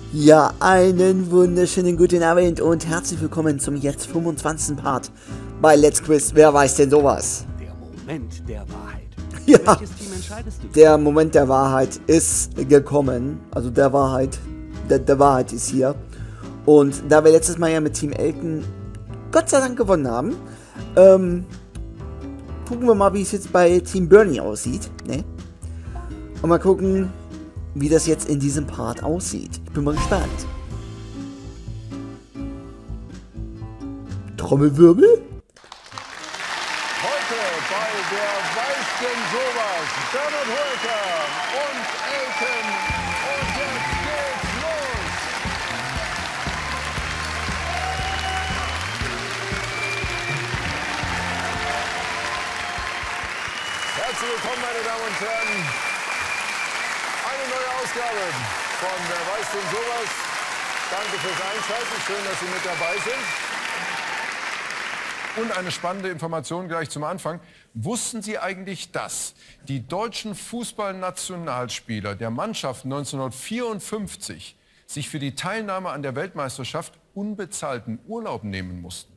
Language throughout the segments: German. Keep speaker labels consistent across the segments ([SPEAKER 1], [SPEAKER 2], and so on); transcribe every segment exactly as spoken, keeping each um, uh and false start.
[SPEAKER 1] Ja, einen wunderschönen guten Abend und herzlich willkommen zum jetzt fünfundzwanzigsten Part bei Let's Quiz. Wer weiß denn sowas?
[SPEAKER 2] Der Moment der Wahrheit.
[SPEAKER 1] Ja,
[SPEAKER 2] Welches Team entscheidest du?
[SPEAKER 1] der Moment der Wahrheit ist gekommen. Also der Wahrheit, der, der Wahrheit ist hier. Und da wir letztes Mal ja mit Team Elton Gott sei Dank gewonnen haben, ähm, gucken wir mal, wie es jetzt bei Team Bernie aussieht. Ne? Und mal gucken, wie das jetzt in diesem Part aussieht. Ich bin mal gespannt. Trommelwirbel?
[SPEAKER 3] Heute bei der Weiß denn sowas? Bernhard Hoeker und Elton. Und jetzt geht's los. Herzlich willkommen, meine Damen und Herren. Eine neue Ausgabe von Wer weiß denn sowas? Danke fürs Einschalten. Schön, dass Sie mit dabei sind. Und eine spannende Information gleich zum Anfang. Wussten Sie eigentlich, dass die deutschen Fußballnationalspieler der Mannschaft neunzehnhundertvierundfünfzig sich für die Teilnahme an der Weltmeisterschaft unbezahlten Urlaub nehmen mussten?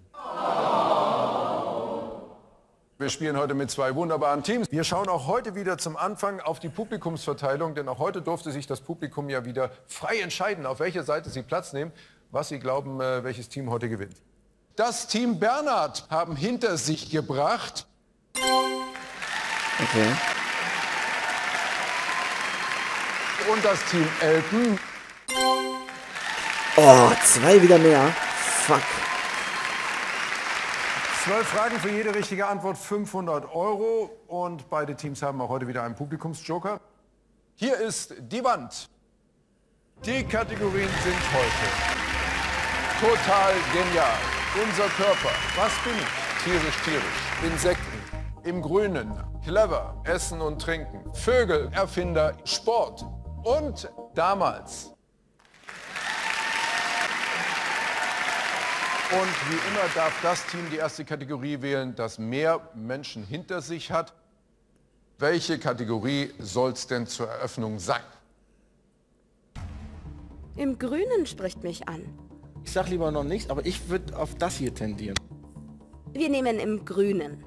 [SPEAKER 3] Wir spielen heute mit zwei wunderbaren Teams. Wir schauen auch heute wieder zum Anfang auf die Publikumsverteilung, denn auch heute durfte sich das Publikum ja wieder frei entscheiden, auf welcher Seite sie Platz nehmen, was sie glauben, welches Team heute gewinnt. Das Team Bernhard haben hinter sich gebracht.
[SPEAKER 1] Okay.
[SPEAKER 3] Und das Team Elton.
[SPEAKER 1] Oh, zwei wieder mehr. Fuck.
[SPEAKER 3] Zwölf Fragen für jede richtige Antwort, fünfhundert Euro. Und beide Teams haben auch heute wieder einen Publikumsjoker. Hier ist die Wand. Die Kategorien sind heute total genial. Unser Körper. Was bin ich? Tierisch, tierisch. Insekten. Im Grünen. Clever. Essen und Trinken. Vögel. Erfinder. Sport. Und damals. Und wie immer darf das Team die erste Kategorie wählen, das mehr Menschen hinter sich hat. Welche Kategorie soll es denn zur Eröffnung sein?
[SPEAKER 4] Im Grünen spricht mich an.
[SPEAKER 5] Ich sag lieber noch nichts, aber ich würde auf das hier tendieren.
[SPEAKER 4] Wir nehmen im Grünen.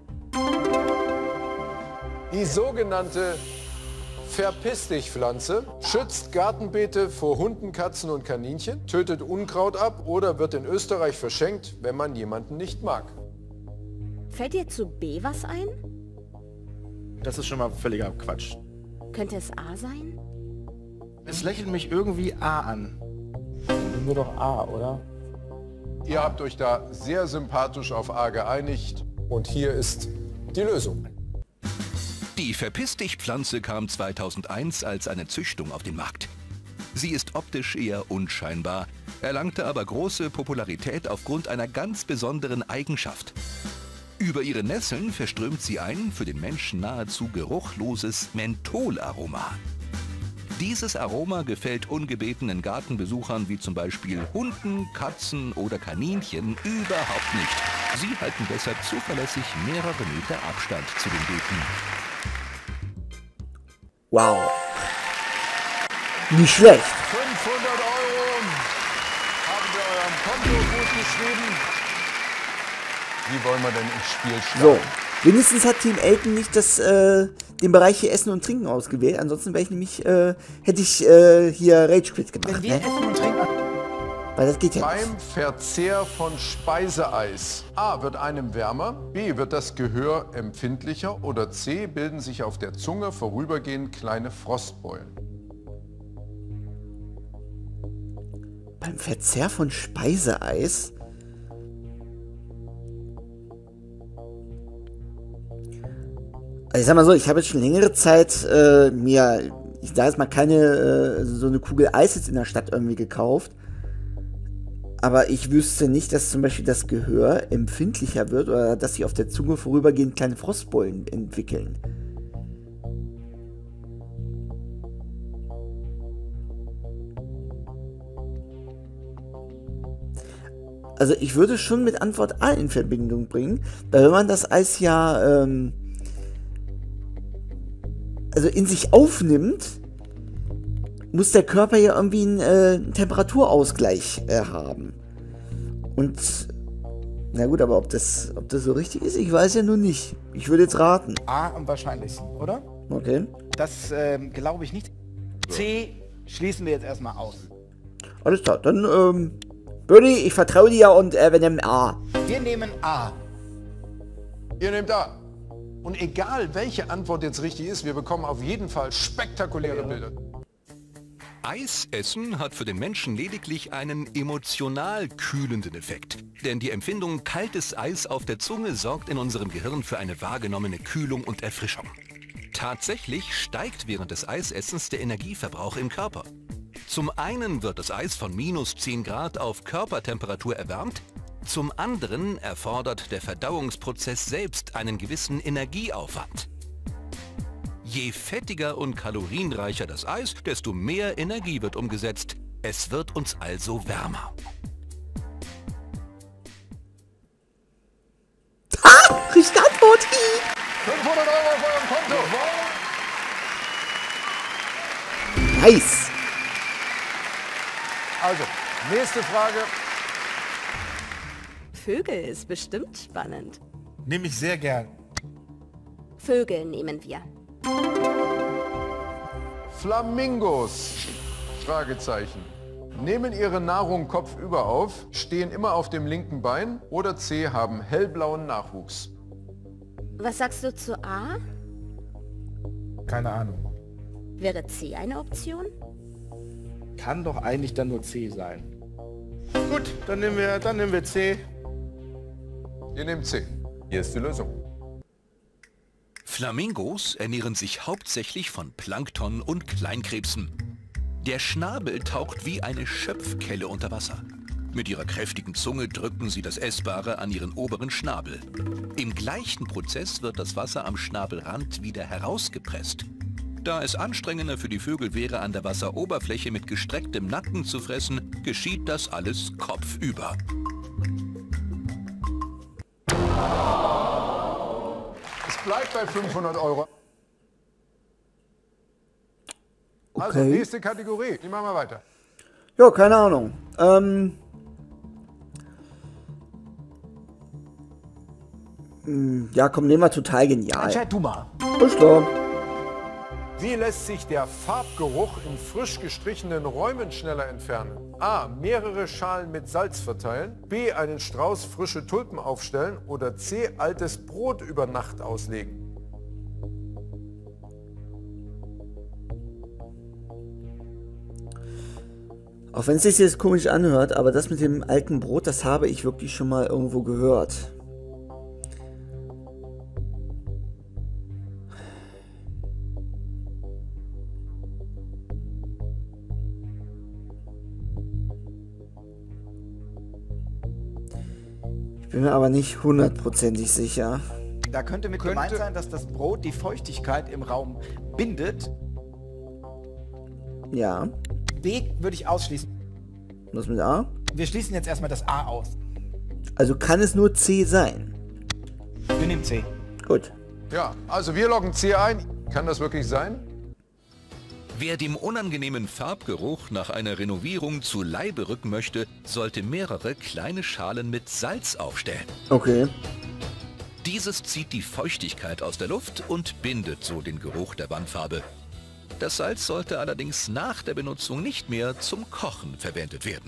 [SPEAKER 3] Die sogenannte Verpiss-dich-Pflanze schützt Gartenbeete vor Hunden, Katzen und Kaninchen, tötet Unkraut ab oder wird in Österreich verschenkt, wenn man jemanden nicht mag.
[SPEAKER 4] Fällt dir zu B was ein?
[SPEAKER 5] Das ist schon mal völliger Quatsch.
[SPEAKER 4] Könnte es A sein?
[SPEAKER 5] Es lächelt mich irgendwie A an.
[SPEAKER 6] Nehmen wir doch A, oder?
[SPEAKER 3] Ihr habt euch da sehr sympathisch auf A geeinigt und hier ist die Lösung.
[SPEAKER 7] Die Verpiss-dich-Pflanze kam zweitausendeins als eine Züchtung auf den Markt. Sie ist optisch eher unscheinbar, erlangte aber große Popularität aufgrund einer ganz besonderen Eigenschaft. Über ihre Nesseln verströmt sie ein für den Menschen nahezu geruchloses Mentholaroma. Dieses Aroma gefällt ungebetenen Gartenbesuchern wie zum Beispiel Hunden, Katzen oder Kaninchen überhaupt nicht. Sie halten deshalb zuverlässig mehrere Meter Abstand zu den Beeten.
[SPEAKER 1] Wow. Nicht schlecht.
[SPEAKER 3] fünfhundert Euro haben wir eurem Konto gut geschrieben. Wie wollen wir denn ins Spiel starten?
[SPEAKER 1] So. Wenigstens hat Team Elton nicht das, äh, den Bereich hier Essen und Trinken ausgewählt. Ansonsten wäre ich nämlich, äh, hätte ich äh, hier Rage Quit gemacht.
[SPEAKER 5] Wenn wir
[SPEAKER 1] Ne?
[SPEAKER 5] essen und trinken.
[SPEAKER 1] Weil das geht ja nicht.
[SPEAKER 3] Beim Verzehr von Speiseeis. A. Wird einem wärmer. B. Wird das Gehör empfindlicher. Oder C. Bilden sich auf der Zunge vorübergehend kleine Frostbeulen.
[SPEAKER 1] Beim Verzehr von Speiseeis? Also ich sag mal so, ich habe jetzt schon längere Zeit äh, mir, ich sage jetzt mal, keine äh, so eine Kugel Eis jetzt in der Stadt irgendwie gekauft. Aber ich wüsste nicht, dass zum Beispiel das Gehör empfindlicher wird oder dass sich auf der Zunge vorübergehend kleine Frostbeulen entwickeln. Also ich würde schon mit Antwort A in Verbindung bringen, weil wenn man das Eis ja ähm, also in sich aufnimmt, muss der Körper ja irgendwie einen äh, Temperaturausgleich äh, haben. Und, na gut, aber ob das, ob das so richtig ist, ich weiß ja nun nicht. Ich würde jetzt raten.
[SPEAKER 5] A am wahrscheinlichsten, oder?
[SPEAKER 1] Okay.
[SPEAKER 5] Das ähm, glaube ich nicht. C schließen wir jetzt erstmal aus.
[SPEAKER 1] Alles klar, dann, ähm, Bernie, ich vertraue dir und äh, wir nehmen A.
[SPEAKER 5] Wir nehmen A.
[SPEAKER 3] Ihr nehmt A. Und egal, welche Antwort jetzt richtig ist, wir bekommen auf jeden Fall spektakuläre Bilder.
[SPEAKER 7] Eis essen hat für den Menschen lediglich einen emotional kühlenden Effekt. Denn die Empfindung kaltes Eis auf der Zunge sorgt in unserem Gehirn für eine wahrgenommene Kühlung und Erfrischung. Tatsächlich steigt während des Eisessens der Energieverbrauch im Körper. Zum einen wird das Eis von minus zehn Grad auf Körpertemperatur erwärmt, zum anderen erfordert der Verdauungsprozess selbst einen gewissen Energieaufwand. Je fettiger und kalorienreicher das Eis, desto mehr Energie wird umgesetzt. Es wird uns also wärmer.
[SPEAKER 1] Ha! Richtige Antwort!
[SPEAKER 3] fünfhundert Euro auf eurem Konto.
[SPEAKER 1] Nice!
[SPEAKER 3] Also, nächste Frage.
[SPEAKER 4] Vögel ist bestimmt spannend.
[SPEAKER 5] Nehme ich sehr gern.
[SPEAKER 4] Vögel nehmen wir.
[SPEAKER 3] Flamingos. Fragezeichen. Nehmen ihre Nahrung kopfüber auf, stehen immer auf dem linken Bein oder C, haben hellblauen Nachwuchs.
[SPEAKER 4] Was sagst du zu A?
[SPEAKER 5] Keine Ahnung.
[SPEAKER 4] Wäre C eine Option?
[SPEAKER 5] Kann doch eigentlich dann nur C sein. Gut, dann nehmen wir, dann nehmen wir C.
[SPEAKER 3] Ihr nehmt C. Hier ist die Lösung.
[SPEAKER 7] Flamingos ernähren sich hauptsächlich von Plankton und Kleinkrebsen. Der Schnabel taucht wie eine Schöpfkelle unter Wasser. Mit ihrer kräftigen Zunge drücken sie das Essbare an ihren oberen Schnabel. Im gleichen Prozess wird das Wasser am Schnabelrand wieder herausgepresst. Da es anstrengender für die Vögel wäre, an der Wasseroberfläche mit gestrecktem Nacken zu fressen, geschieht das alles kopfüber.
[SPEAKER 3] Es bleibt bei fünfhundert Euro. Also,
[SPEAKER 1] Okay.
[SPEAKER 3] nächste Kategorie. Die machen wir weiter.
[SPEAKER 1] Ja, keine Ahnung. Ähm. mh, Ja, komm, nehmen wir total genial.
[SPEAKER 5] Entscheid du mal.
[SPEAKER 1] Ist klar.
[SPEAKER 3] Wie lässt sich der Farbgeruch in frisch gestrichenen Räumen schneller entfernen? A. Mehrere Schalen mit Salz verteilen. B. Einen Strauß frische Tulpen aufstellen. Oder C. Altes Brot über Nacht auslegen.
[SPEAKER 1] Auch wenn es sich jetzt komisch anhört, aber das mit dem alten Brot, das habe ich wirklich schon mal irgendwo gehört. Ich bin mir aber nicht hundertprozentig sicher.
[SPEAKER 5] Da könnte mit
[SPEAKER 3] Könnte-
[SPEAKER 5] gemeint sein, dass das Brot die Feuchtigkeit im Raum bindet.
[SPEAKER 1] Ja.
[SPEAKER 5] B würde ich ausschließen.
[SPEAKER 1] Was mit A?
[SPEAKER 5] Wir schließen jetzt erstmal das A aus.
[SPEAKER 1] Also kann es nur C sein.
[SPEAKER 5] Wir nehmen C.
[SPEAKER 1] Gut.
[SPEAKER 3] Ja, also wir loggen C ein. Kann das wirklich sein?
[SPEAKER 7] Wer dem unangenehmen Farbgeruch nach einer Renovierung zu Leibe rücken möchte, sollte mehrere kleine Schalen mit Salz aufstellen.
[SPEAKER 1] Okay.
[SPEAKER 7] Dieses zieht die Feuchtigkeit aus der Luft und bindet so den Geruch der Wandfarbe. Das Salz sollte allerdings nach der Benutzung nicht mehr zum Kochen verwendet werden.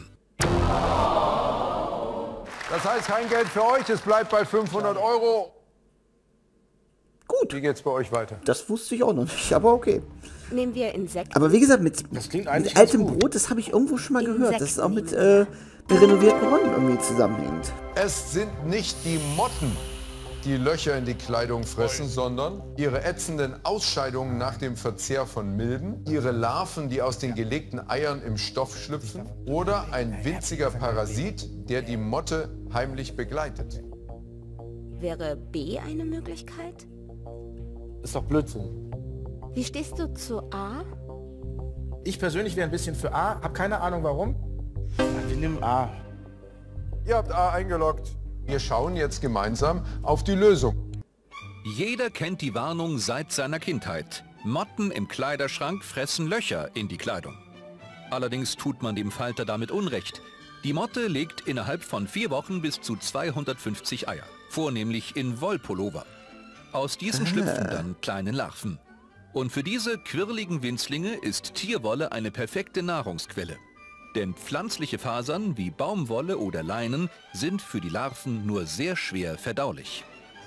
[SPEAKER 3] Das heißt kein Geld für euch. Es bleibt bei fünfhundert Euro.
[SPEAKER 1] Gut.
[SPEAKER 3] Wie geht's bei euch weiter?
[SPEAKER 1] Das wusste ich auch noch nicht, aber okay.
[SPEAKER 4] Nehmen wir Insekten?
[SPEAKER 1] Aber wie gesagt, mit,
[SPEAKER 5] Das klingt eigentlich
[SPEAKER 1] mit altem
[SPEAKER 5] ganz gut.
[SPEAKER 1] Brot, das habe ich irgendwo schon mal gehört, dass es auch mit,
[SPEAKER 4] Insekten.
[SPEAKER 1] äh, mit renovierten Räumen irgendwie zusammenhängt.
[SPEAKER 3] Es sind nicht die Motten, die Löcher in die Kleidung fressen, sondern ihre ätzenden Ausscheidungen nach dem Verzehr von Milben, ihre Larven, die aus den gelegten Eiern im Stoff schlüpfen oder ein winziger Parasit, der die Motte heimlich begleitet.
[SPEAKER 4] Wäre B eine Möglichkeit?
[SPEAKER 6] Ist doch Blödsinn.
[SPEAKER 4] Wie stehst du zu A?
[SPEAKER 5] Ich persönlich wäre ein bisschen für A, habe keine Ahnung warum.
[SPEAKER 6] Ja, wir nehmen A.
[SPEAKER 3] Ihr habt A eingeloggt. Wir schauen jetzt gemeinsam auf die Lösung.
[SPEAKER 7] Jeder kennt die Warnung seit seiner Kindheit. Motten im Kleiderschrank fressen Löcher in die Kleidung. Allerdings tut man dem Falter damit Unrecht. Die Motte legt innerhalb von vier Wochen bis zu zweihundertfünfzig Eier, vornehmlich in Wollpullover. Aus diesen
[SPEAKER 1] Ah.
[SPEAKER 7] schlüpfen dann kleine Larven. Und für diese quirligen Winzlinge ist Tierwolle eine perfekte Nahrungsquelle. Denn pflanzliche Fasern wie Baumwolle oder Leinen sind für die Larven nur sehr schwer verdaulich.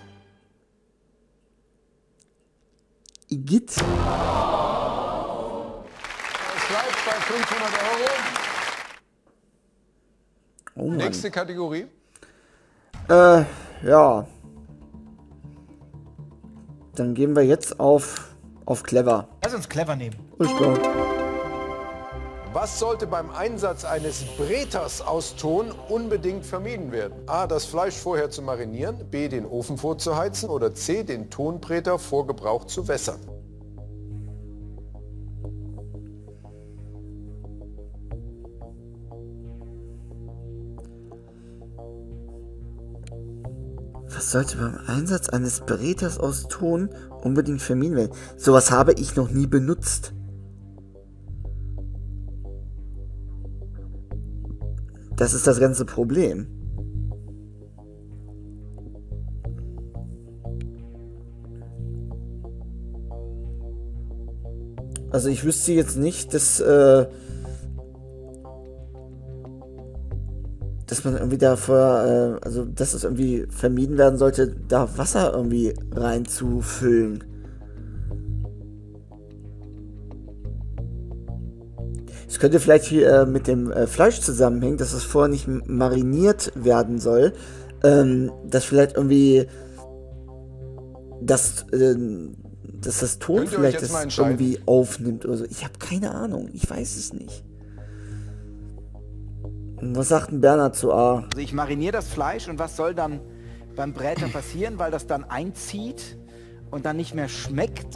[SPEAKER 1] Igitt.
[SPEAKER 3] Es bleibt bei fünfhundert Euro.
[SPEAKER 1] Oh Mann.
[SPEAKER 3] Nächste Kategorie.
[SPEAKER 1] Äh, ja. Dann gehen wir jetzt auf, auf clever.
[SPEAKER 8] Lass uns clever nehmen.
[SPEAKER 1] Ich glaub.
[SPEAKER 3] Was sollte beim Einsatz eines Breters aus Ton unbedingt vermieden werden? A. Das Fleisch vorher zu marinieren, B. den Ofen vorzuheizen oder C. den Tonbreter vor Gebrauch zu wässern.
[SPEAKER 1] Was sollte beim Einsatz eines Beräters aus Ton unbedingt vermieden werden? Sowas habe ich noch nie benutzt. Das ist das ganze Problem. Also ich wüsste jetzt nicht, dass, äh, dass man irgendwie davor, äh, also dass es irgendwie vermieden werden sollte, da Wasser irgendwie reinzufüllen. Es könnte vielleicht hier äh, mit dem äh, Fleisch zusammenhängen, dass es vorher nicht mariniert werden soll. Ähm, dass vielleicht irgendwie das, äh, dass das Ton
[SPEAKER 3] Könnt ihr euch
[SPEAKER 1] vielleicht
[SPEAKER 3] jetzt mal
[SPEAKER 1] das
[SPEAKER 3] entscheiden?
[SPEAKER 1] irgendwie aufnimmt oder so. Ich habe keine Ahnung. Ich weiß es nicht. Und was sagt denn Bernhard zu A?
[SPEAKER 8] Also ich mariniere das Fleisch und was soll dann beim Bräter passieren, weil das dann einzieht und dann nicht mehr schmeckt?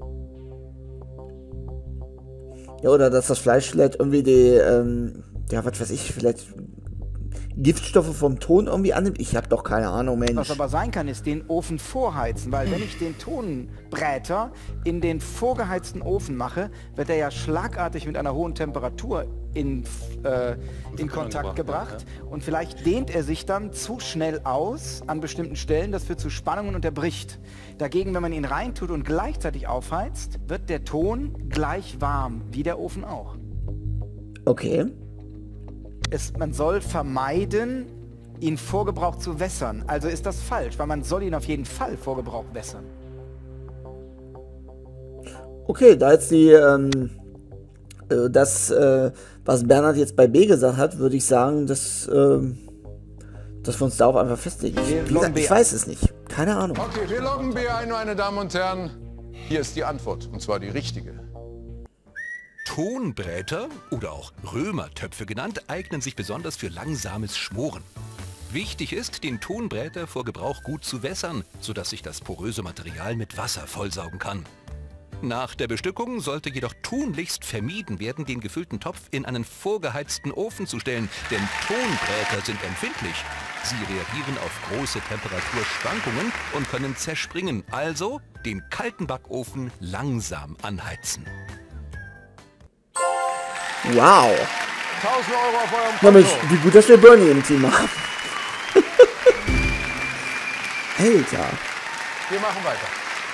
[SPEAKER 1] Ja, oder dass das Fleisch vielleicht irgendwie die, ähm, ja, was weiß ich, vielleicht Giftstoffe vom Ton irgendwie annimmt. Ich habe doch keine Ahnung, Mensch.
[SPEAKER 8] Was aber sein kann, ist den Ofen vorheizen, weil wenn ich den Tonbräter in den vorgeheizten Ofen mache, wird er ja schlagartig mit einer hohen Temperatur in, äh, in Kontakt gebracht und vielleicht dehnt er sich dann zu schnell aus an bestimmten Stellen, das führt zu Spannungen und er bricht. Dagegen, wenn man ihn reintut und gleichzeitig aufheizt, wird der Ton gleich warm, wie der Ofen auch.
[SPEAKER 1] Okay.
[SPEAKER 8] Es, man soll vermeiden, ihn vor Gebrauch zu wässern. Also ist das falsch, weil man soll ihn auf jeden Fall vor Gebrauch wässern.
[SPEAKER 1] Okay, da jetzt die, ähm, äh, das, äh, was Bernhard jetzt bei B gesagt hat, würde ich sagen, dass, ähm, dass wir uns darauf einfach festlegen.
[SPEAKER 8] Wir
[SPEAKER 1] Wie gesagt,
[SPEAKER 8] loggen
[SPEAKER 1] ich
[SPEAKER 8] B
[SPEAKER 1] weiß es nicht. Keine Ahnung.
[SPEAKER 3] Okay, wir loggen B ein, meine Damen und Herren. Hier ist die Antwort, und zwar die richtige.
[SPEAKER 7] Tonbräter oder auch Römertöpfe genannt, eignen sich besonders für langsames Schmoren. Wichtig ist, den Tonbräter vor Gebrauch gut zu wässern, sodass sich das poröse Material mit Wasser vollsaugen kann. Nach der Bestückung sollte jedoch tunlichst vermieden werden, den gefüllten Topf in einen vorgeheizten Ofen zu stellen, denn Tonbräter sind empfindlich. Sie reagieren auf große Temperaturschwankungen und können zerspringen, also den kalten Backofen langsam anheizen.
[SPEAKER 1] Wow.
[SPEAKER 3] tausend Euro auf eurem
[SPEAKER 1] Na
[SPEAKER 3] Konto.
[SPEAKER 1] Mensch, wie gut, dass wir Bernie im Team haben. Alter.
[SPEAKER 3] Wir machen weiter.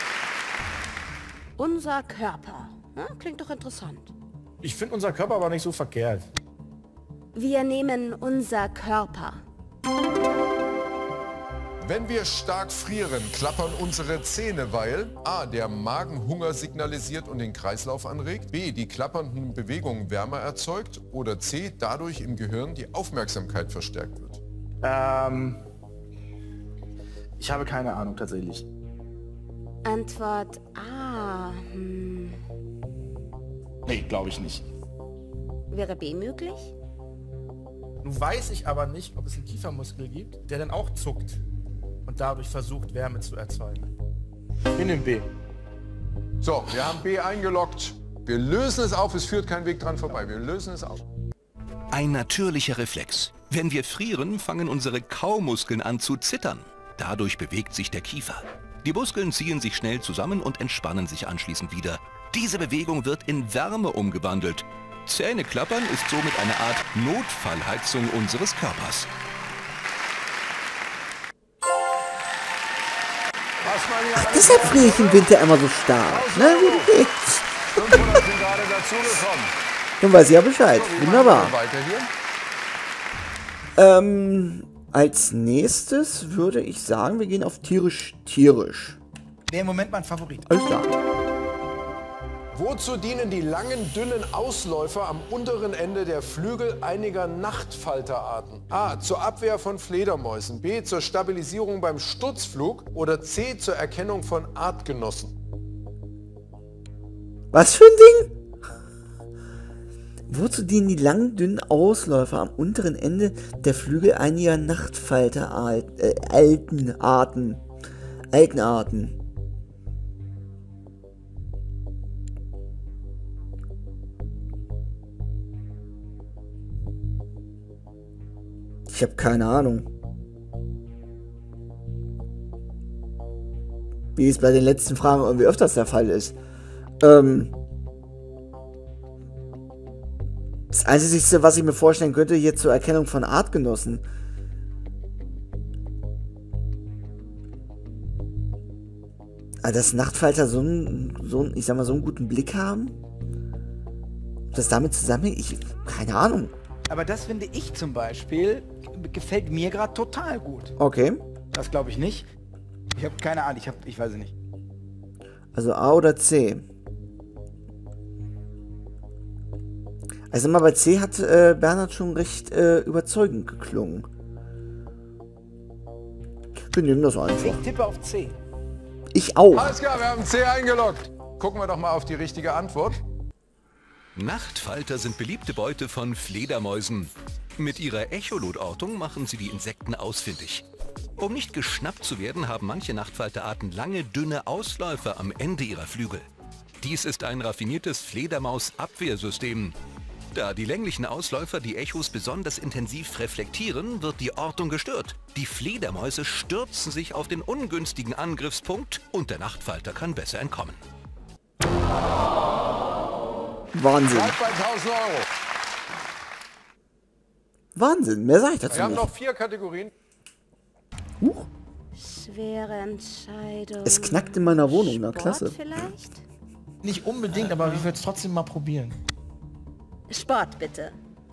[SPEAKER 4] Unser Körper. Ja, klingt doch interessant.
[SPEAKER 6] Ich finde unser Körper aber nicht so verkehrt.
[SPEAKER 4] Wir nehmen unser Körper.
[SPEAKER 3] Wenn wir stark frieren, klappern unsere Zähne, weil A. der Magen Hunger signalisiert und den Kreislauf anregt, B. die klappernden Bewegungen Wärme erzeugt oder C. dadurch im Gehirn die Aufmerksamkeit verstärkt wird.
[SPEAKER 6] Ähm, ich habe keine Ahnung tatsächlich.
[SPEAKER 4] Antwort A. Hm.
[SPEAKER 6] Nee, glaube ich nicht.
[SPEAKER 4] Wäre B möglich?
[SPEAKER 6] Nun weiß ich aber nicht, ob es einen Kiefermuskel gibt, der dann auch zuckt und dadurch versucht, Wärme zu erzeugen. Wir nehmen B.
[SPEAKER 3] So, wir haben B eingeloggt. Wir lösen es auf, es führt kein Weg dran vorbei. Wir lösen es auf.
[SPEAKER 7] Ein natürlicher Reflex. Wenn wir frieren, fangen unsere Kaumuskeln an zu zittern. Dadurch bewegt sich der Kiefer. Die Muskeln ziehen sich schnell zusammen und entspannen sich anschließend wieder. Diese Bewegung wird in Wärme umgewandelt. Zähne klappern ist somit eine Art Notfallheizung unseres Körpers.
[SPEAKER 1] Ach, deshalb friere ich im Winter immer so stark. Na gut, okay.
[SPEAKER 3] fünfhundert sind gerade dazugekommen.
[SPEAKER 1] Dann weiß ich ja Bescheid. Wunderbar.
[SPEAKER 3] Weiter hier.
[SPEAKER 1] Ähm, als nächstes würde ich sagen, wir gehen auf tierisch, tierisch.
[SPEAKER 8] Wäre im Moment mein Favorit.
[SPEAKER 1] Alles klar.
[SPEAKER 3] Wozu dienen die langen, dünnen Ausläufer am unteren Ende der Flügel einiger Nachtfalterarten? A. Zur Abwehr von Fledermäusen. B. Zur Stabilisierung beim Sturzflug. Oder C. Zur Erkennung von Artgenossen.
[SPEAKER 1] Was für ein Ding? Wozu dienen die langen, dünnen Ausläufer am unteren Ende der Flügel einiger Nachtfalterarten? Äh, alten Arten. Alten Arten. Ich habe keine Ahnung. Wie es bei den letzten Fragen irgendwie öfters der Fall ist. Ähm, das Einzige, was ich mir vorstellen könnte, hier zur Erkennung von Artgenossen. Also dass Nachtfalter so einen, so einen, ich sag mal, so einen guten Blick haben? Ob das damit zusammenhängt? Ich, keine Ahnung.
[SPEAKER 8] Aber das finde ich zum Beispiel, gefällt mir gerade total gut.
[SPEAKER 1] Okay.
[SPEAKER 8] Das glaube ich nicht. Ich habe keine Ahnung, ich, hab, ich weiß es nicht.
[SPEAKER 1] Also A oder C? Also mal bei C hat äh, Bernhard schon recht äh, überzeugend geklungen. Wir nehmen das einfach.
[SPEAKER 8] Ich tippe auf C.
[SPEAKER 1] Ich auch.
[SPEAKER 3] Alles klar, wir haben C eingeloggt. Gucken wir doch mal auf die richtige Antwort.
[SPEAKER 7] Nachtfalter sind beliebte Beute von Fledermäusen. Mit ihrer Echolotortung machen sie die Insekten ausfindig. Um nicht geschnappt zu werden, haben manche Nachtfalterarten lange, dünne Ausläufer am Ende ihrer Flügel. Dies ist ein raffiniertes Fledermaus-Abwehrsystem. Da die länglichen Ausläufer die Echos besonders intensiv reflektieren, wird die Ortung gestört. Die Fledermäuse stürzen sich auf den ungünstigen Angriffspunkt und der Nachtfalter kann besser entkommen.
[SPEAKER 1] Wahnsinn.
[SPEAKER 3] Bleibt bei tausend Euro.
[SPEAKER 1] Wahnsinn, mehr sage ich dazu
[SPEAKER 3] Wir haben
[SPEAKER 1] nicht.
[SPEAKER 3] noch vier Kategorien.
[SPEAKER 1] Huch,
[SPEAKER 4] Schwere Entscheidung.
[SPEAKER 1] es knackt in meiner Wohnung, na
[SPEAKER 4] Sport
[SPEAKER 1] klasse.
[SPEAKER 4] vielleicht?
[SPEAKER 6] Nicht unbedingt, aber ich würde es trotzdem mal probieren.
[SPEAKER 4] Sport bitte.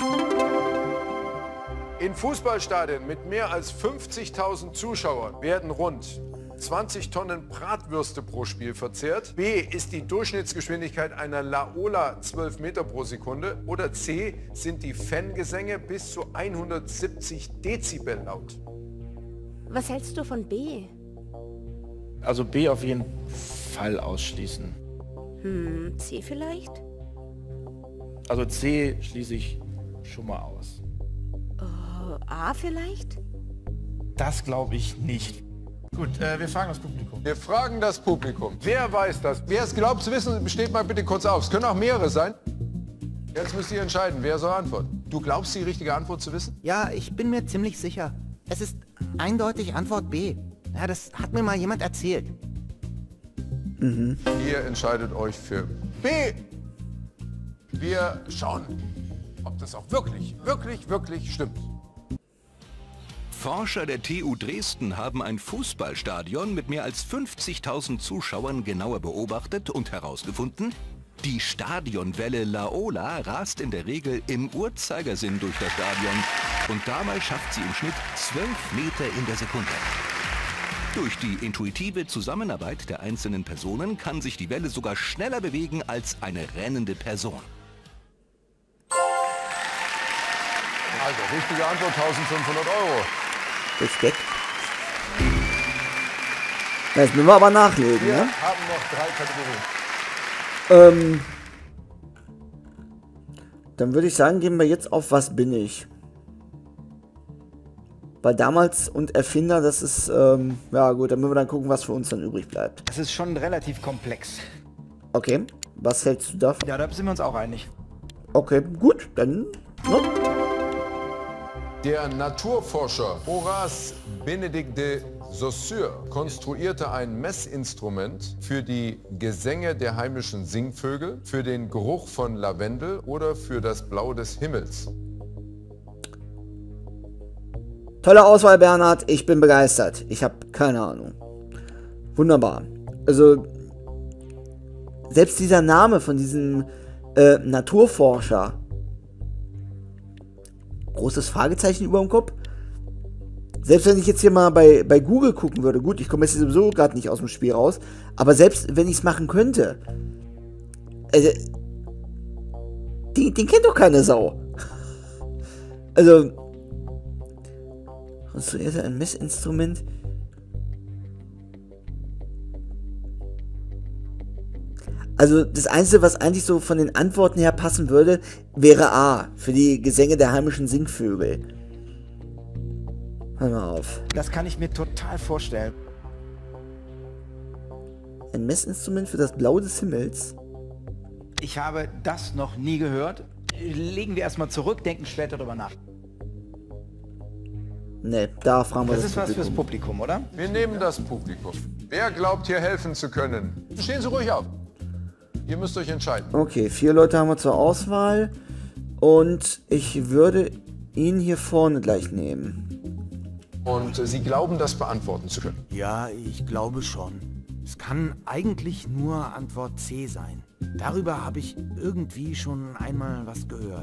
[SPEAKER 3] In Fußballstadien mit mehr als fünfzigtausend Zuschauern werden rund zwanzig Tonnen Bratwürste pro Spiel verzehrt. B. Ist die Durchschnittsgeschwindigkeit einer Laola zwölf Meter pro Sekunde. Oder C. Sind die Fangesänge bis zu hundertsiebzig Dezibel laut.
[SPEAKER 4] Was hältst du von B?
[SPEAKER 6] Also B auf jeden Fall ausschließen.
[SPEAKER 4] Hm, C vielleicht?
[SPEAKER 6] Also C schließe ich schon mal aus.
[SPEAKER 4] Oh, A vielleicht?
[SPEAKER 6] Das glaube ich nicht. Gut, äh, wir fragen das Publikum.
[SPEAKER 3] Wir fragen das Publikum. Wer weiß das? Wer es glaubt zu wissen, steht mal bitte kurz auf. Es können auch mehrere sein. Jetzt müsst ihr entscheiden, wer soll antworten. Du glaubst, die richtige Antwort zu wissen?
[SPEAKER 9] Ja, ich bin mir ziemlich sicher. Es ist eindeutig Antwort B. Ja, das hat mir mal jemand erzählt.
[SPEAKER 1] Mhm.
[SPEAKER 3] Ihr entscheidet euch für B. Wir schauen, ob das auch wirklich, wirklich, wirklich stimmt.
[SPEAKER 7] Forscher der T U Dresden haben ein Fußballstadion mit mehr als fünfzigtausend Zuschauern genauer beobachtet und herausgefunden, die Stadionwelle Laola rast in der Regel im Uhrzeigersinn durch das Stadion und dabei schafft sie im Schnitt zwölf Meter in der Sekunde. Durch die intuitive Zusammenarbeit der einzelnen Personen kann sich die Welle sogar schneller bewegen als eine rennende Person.
[SPEAKER 3] Also, richtige Antwort, eintausendfünfhundert Euro.
[SPEAKER 1] Respekt. Ja, jetzt müssen wir aber nachlegen,
[SPEAKER 3] Wir
[SPEAKER 1] ne?
[SPEAKER 3] haben noch drei Kategorien.
[SPEAKER 1] Ähm, dann würde ich sagen, gehen wir jetzt auf Was bin ich? Weil damals und Erfinder, das ist, ähm, ja gut, dann müssen wir dann gucken, was für uns dann übrig bleibt.
[SPEAKER 8] Das ist schon relativ komplex.
[SPEAKER 1] Okay, was hältst du davon?
[SPEAKER 8] Ja, da sind wir uns auch einig.
[SPEAKER 1] Okay, gut, dann, ne?
[SPEAKER 3] Der Naturforscher Horace Benedict de Saussure konstruierte ein Messinstrument für die Gesänge der heimischen Singvögel, für den Geruch von Lavendel oder für das Blau des Himmels.
[SPEAKER 1] Tolle Auswahl, Bernhard. Ich bin begeistert. Ich habe keine Ahnung. Wunderbar. Also, selbst dieser Name von diesem äh, Naturforscher. Großes Fragezeichen über dem Kopf. Selbst wenn ich jetzt hier mal bei, bei Google gucken würde, gut, ich komme jetzt sowieso gerade nicht aus dem Spiel raus, aber selbst wenn ich es machen könnte, also, den, den kennt doch keine Sau. Also, konstruierte ein Messinstrument. Also, das Einzige, was eigentlich so von den Antworten her passen würde, wäre A, für die Gesänge der heimischen Singvögel. Hör mal auf.
[SPEAKER 8] Das kann ich mir total vorstellen.
[SPEAKER 1] Ein Messinstrument für das Blau des Himmels?
[SPEAKER 8] Ich habe das noch nie gehört. Legen wir erstmal zurück, denken später darüber nach.
[SPEAKER 1] Ne, da fragen wir
[SPEAKER 8] Das
[SPEAKER 1] das
[SPEAKER 8] ist was
[SPEAKER 1] Publikum.
[SPEAKER 8] fürs Publikum, oder?
[SPEAKER 3] Wir nehmen das Publikum. Wer glaubt, hier helfen zu können? Stehen Sie ruhig auf. Ihr müsst euch entscheiden.
[SPEAKER 1] Okay, vier Leute haben wir zur Auswahl. Und ich würde ihn hier vorne gleich nehmen.
[SPEAKER 3] Und Sie glauben, das beantworten zu können.
[SPEAKER 2] Ja, ich glaube schon. Es kann eigentlich nur Antwort C sein. Darüber habe ich irgendwie schon einmal was gehört.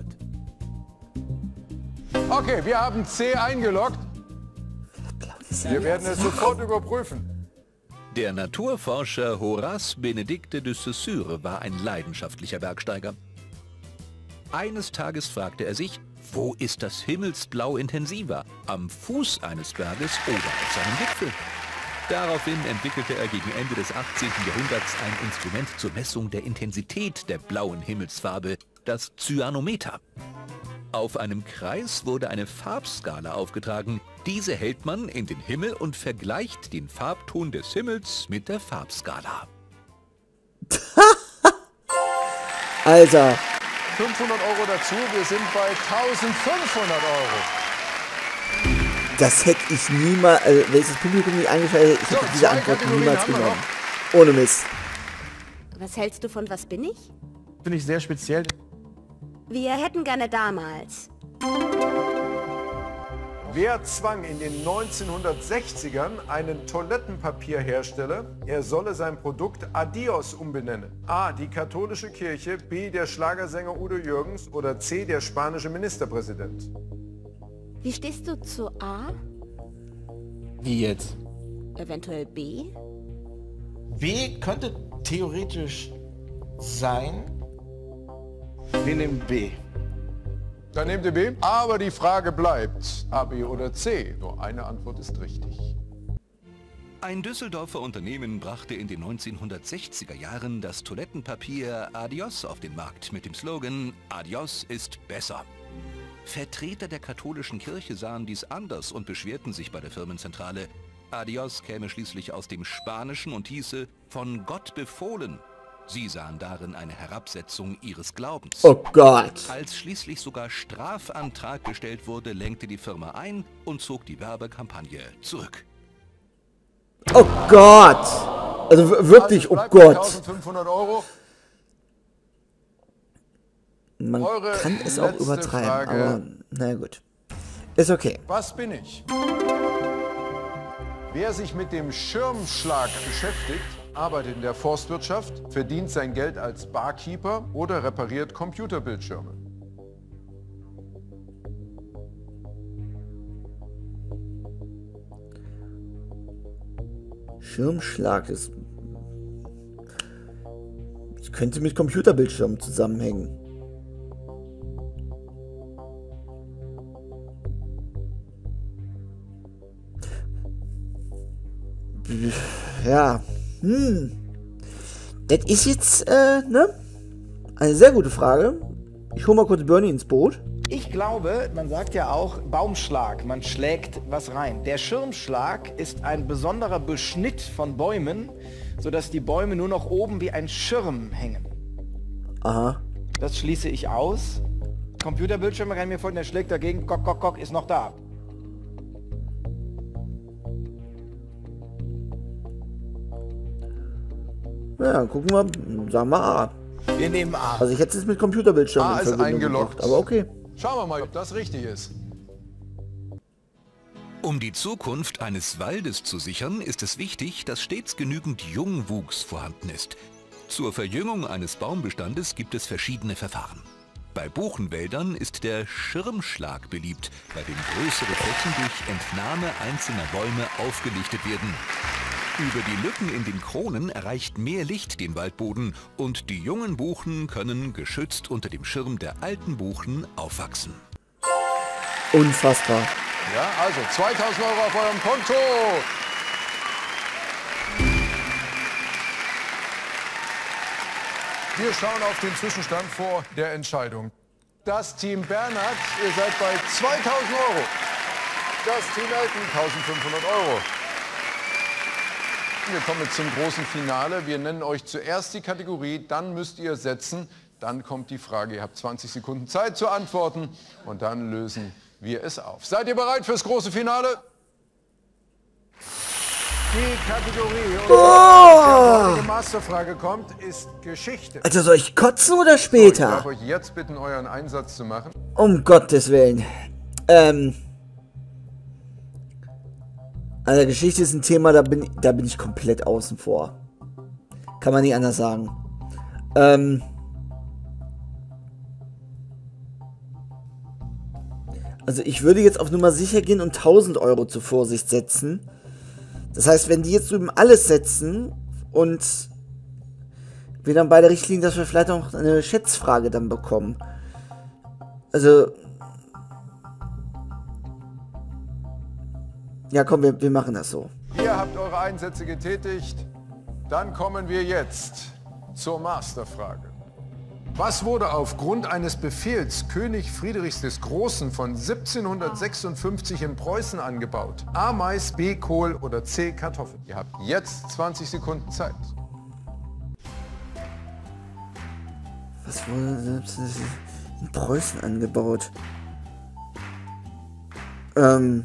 [SPEAKER 3] Okay, wir haben C eingeloggt. Wir werden es sofort überprüfen.
[SPEAKER 7] Der Naturforscher Horace Benedicte de Saussure war ein leidenschaftlicher Bergsteiger. Eines Tages fragte er sich, wo ist das Himmelsblau intensiver? Am Fuß eines Berges oder auf seinem Gipfel? Daraufhin entwickelte er gegen Ende des achtzehnten Jahrhunderts ein Instrument zur Messung der Intensität der blauen Himmelsfarbe, das Cyanometer. Auf einem Kreis wurde eine Farbskala aufgetragen. Diese hält man in den Himmel und vergleicht den Farbton des Himmels mit der Farbskala.
[SPEAKER 1] Alter.
[SPEAKER 3] fünfhundert Euro dazu, wir sind bei eintausendfünfhundert Euro.
[SPEAKER 1] Das hätte ich niemals, also wenn ich das Publikum nicht eingeschaltet hätte, ich
[SPEAKER 3] So,
[SPEAKER 1] hätte diese
[SPEAKER 3] zwei
[SPEAKER 1] Antwort
[SPEAKER 3] Kategorien
[SPEAKER 1] niemals
[SPEAKER 3] haben wir
[SPEAKER 1] genommen. Ohne Mist.
[SPEAKER 4] Was hältst du von Was bin ich?
[SPEAKER 6] Finde ich sehr speziell.
[SPEAKER 4] Wir hätten gerne damals.
[SPEAKER 3] Wer zwang in den neunzehnhundertsechzigern einen Toilettenpapierhersteller, er solle sein Produkt Adios umbenennen? A. Die katholische Kirche, B. der Schlagersänger Udo Jürgens oder C. der spanische Ministerpräsident?
[SPEAKER 4] Wie stehst du zu A?
[SPEAKER 6] Wie jetzt?
[SPEAKER 4] Eventuell B?
[SPEAKER 6] B könnte theoretisch sein.
[SPEAKER 5] Wir nehmen B.
[SPEAKER 3] Dann nehmt ihr B. Aber die Frage bleibt, A, B oder C. Nur eine Antwort ist richtig.
[SPEAKER 7] Ein Düsseldorfer Unternehmen brachte in den neunzehnhundertsechziger Jahren das Toilettenpapier Adios auf den Markt mit dem Slogan Adios ist besser. Vertreter der katholischen Kirche sahen dies anders und beschwerten sich bei der Firmenzentrale. Adios käme schließlich aus dem Spanischen und hieße von Gott befohlen. Sie sahen darin eine Herabsetzung ihres Glaubens.
[SPEAKER 1] Oh Gott.
[SPEAKER 7] Als schließlich sogar Strafantrag gestellt wurde, lenkte die Firma ein und zog die Werbekampagne zurück.
[SPEAKER 1] Oh Gott. Also w- wirklich,
[SPEAKER 3] Also
[SPEAKER 1] oh
[SPEAKER 3] bleibt bei
[SPEAKER 1] Gott.
[SPEAKER 3] eintausendfünfhundert Euro.
[SPEAKER 1] Man
[SPEAKER 3] Eure
[SPEAKER 1] kann es auch
[SPEAKER 3] letzte
[SPEAKER 1] übertreiben,
[SPEAKER 3] Frage.
[SPEAKER 1] aber na gut. Ist okay.
[SPEAKER 3] Was bin ich? Wer sich mit dem Schirmschlag beschäftigt, arbeitet in der Forstwirtschaft, verdient sein Geld als Barkeeper oder repariert Computerbildschirme.
[SPEAKER 1] Schirmschlag ist... Ich könnte mit Computerbildschirmen zusammenhängen. Ja. Hm. Das ist jetzt, äh, ne? Eine sehr gute Frage. Ich hole mal kurz Bernie ins Boot.
[SPEAKER 8] Ich glaube, man sagt ja auch Baumschlag, man schlägt was rein. Der Schirmschlag ist ein besonderer Beschnitt von Bäumen, sodass die Bäume nur noch oben wie ein Schirm hängen.
[SPEAKER 1] Aha.
[SPEAKER 8] Das schließe ich aus. Computerbildschirm, kann ich mir vorstellen, der schlägt dagegen, kock, kock, kock, ist noch da.
[SPEAKER 1] Ja, dann gucken wir, sagen wir A.
[SPEAKER 6] Wir nehmen A.
[SPEAKER 1] Also ich hätte es mit Computerbildschirm
[SPEAKER 3] A
[SPEAKER 1] in
[SPEAKER 3] ist
[SPEAKER 1] Verbindung
[SPEAKER 3] eingeloggt.
[SPEAKER 1] gebracht, aber okay.
[SPEAKER 3] Schauen wir mal, ob das richtig ist.
[SPEAKER 7] Um die Zukunft eines Waldes zu sichern, ist es wichtig, dass stets genügend Jungwuchs vorhanden ist. Zur Verjüngung eines Baumbestandes gibt es verschiedene Verfahren. Bei Buchenwäldern ist der Schirmschlag beliebt, bei dem größere Flächen durch Entnahme einzelner Bäume aufgelichtet werden. Über die Lücken in den Kronen erreicht mehr Licht den Waldboden und die jungen Buchen können geschützt unter dem Schirm der alten Buchen aufwachsen.
[SPEAKER 1] Unfassbar.
[SPEAKER 3] Ja, also zweitausend Euro auf eurem Konto. Wir schauen auf den Zwischenstand vor der Entscheidung. Das Team Bernhard, ihr seid bei zweitausend Euro. Das Team Elton, eintausendfünfhundert Euro. Wir kommen jetzt zum großen Finale. Wir nennen euch zuerst die Kategorie, dann müsst ihr setzen. Dann kommt die Frage, ihr habt zwanzig Sekunden Zeit zu antworten und dann lösen wir es auf. Seid ihr bereit fürs große Finale? Die Kategorie,
[SPEAKER 1] Oh!
[SPEAKER 3] die Masterfrage kommt, ist Geschichte.
[SPEAKER 1] Also soll ich kotzen oder
[SPEAKER 3] So, ich
[SPEAKER 1] später?
[SPEAKER 3] darf euch jetzt bitten, euren Einsatz zu machen.
[SPEAKER 1] Um Gottes Willen. Ähm. Also Geschichte ist ein Thema, da bin, da bin ich komplett außen vor. Kann man nicht anders sagen. Ähm. Also ich würde jetzt auf Nummer sicher gehen und tausend Euro zur Vorsicht setzen. Das heißt, wenn die jetzt drüben alles setzen und wir dann beide richtig liegen, dass wir vielleicht auch eine Schätzfrage dann bekommen. Also... Ja, komm, wir, wir machen das so.
[SPEAKER 3] Ihr habt eure Einsätze getätigt. Dann kommen wir jetzt zur Masterfrage. Was wurde aufgrund eines Befehls König Friedrichs des Großen von siebzehnhundertsechsundfünfzig in Preußen angebaut? A. Mais, B. Kohl oder C. Kartoffeln? Ihr habt jetzt zwanzig Sekunden Zeit.
[SPEAKER 1] Was wurde in Preußen angebaut? Ähm...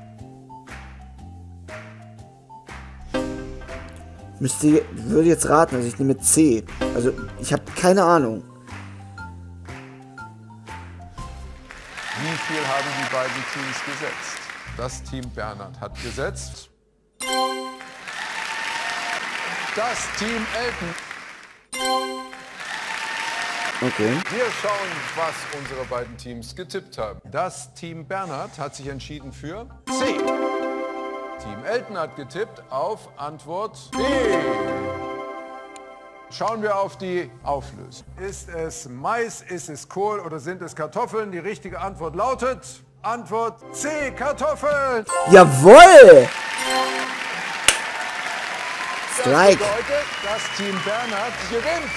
[SPEAKER 1] Müsste, würde jetzt raten, also ich nehme C. Also ich habe keine Ahnung.
[SPEAKER 3] Wie viel haben die beiden Teams gesetzt? Das Team Bernhard hat gesetzt. Das Team Elton.
[SPEAKER 1] Okay.
[SPEAKER 3] Wir schauen, was unsere beiden Teams getippt haben. Das Team Bernhard hat sich entschieden für C. Team Elton hat getippt auf Antwort B. Schauen wir auf die Auflösung. Ist es Mais, ist es Kohl oder sind es Kartoffeln? Die richtige Antwort lautet Antwort C, Kartoffeln.
[SPEAKER 1] Jawohl!
[SPEAKER 3] Das
[SPEAKER 1] Strike.
[SPEAKER 3] bedeutet, das Team Bernhard gewinnt.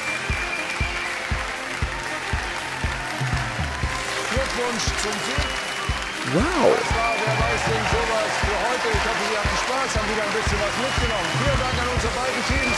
[SPEAKER 3] Glückwunsch zum Sieg.
[SPEAKER 1] Wow.
[SPEAKER 3] Das war Wer weiß denn sowas für heute. Ich hoffe, Sie hatten Spaß, haben wieder ein bisschen was mitgenommen. Vielen Dank an unsere beiden Teams.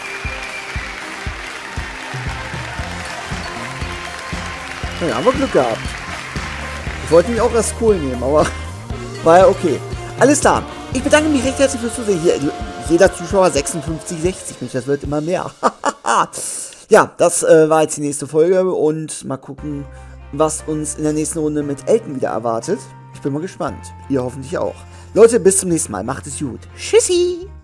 [SPEAKER 1] Ja, haben wir Glück gehabt. Ich wollte mich auch erst Kohl nehmen, aber war ja okay. Alles klar. Ich bedanke mich recht herzlich fürs Zusehen. Hier, jeder Zuschauer sechsundfünfzig, sechzig. Mensch, das wird immer mehr. Ja, das äh, war jetzt die nächste Folge und mal gucken, was uns in der nächsten Runde mit Elton wieder erwartet. Ich bin mal gespannt. Ihr hoffentlich auch. Leute, bis zum nächsten Mal. Macht es gut. Tschüssi!